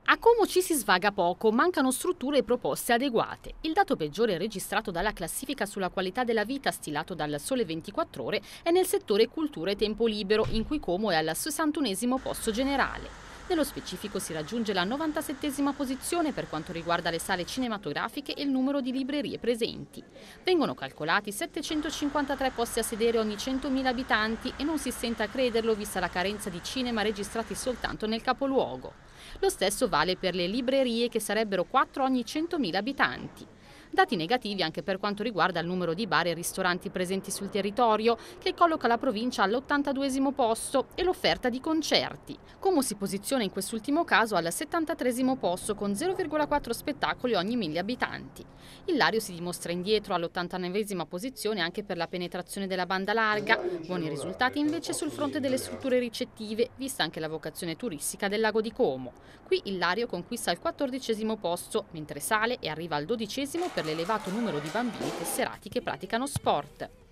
A Como ci si svaga poco, mancano strutture e proposte adeguate. Il dato peggiore registrato dalla classifica sulla qualità della vita stilato dal Sole 24 Ore è nel settore cultura e tempo libero, in cui Como è al 61° posto generale. Nello specifico si raggiunge la 97° posizione per quanto riguarda le sale cinematografiche e il numero di librerie presenti. Vengono calcolati 753 posti a sedere ogni 100.000 abitanti e non si stenta a crederlo vista la carenza di cinema registrati soltanto nel capoluogo. Lo stesso vale per le librerie, che sarebbero 4 ogni 100.000 abitanti. Dati negativi anche per quanto riguarda il numero di bar e ristoranti presenti sul territorio, che colloca la provincia all'82° posto, e l'offerta di concerti. Como si posiziona in quest'ultimo caso al 73° posto con 0,4 spettacoli ogni 1.000 abitanti. Il Lario si dimostra indietro all'89° posizione anche per la penetrazione della banda larga. Buoni risultati invece sul fronte delle strutture ricettive, vista anche la vocazione turistica del lago di Como. Qui il Lario conquista il 14° posto, mentre sale e arriva al 12° per l'elevato numero di bambini tesserati che praticano sport.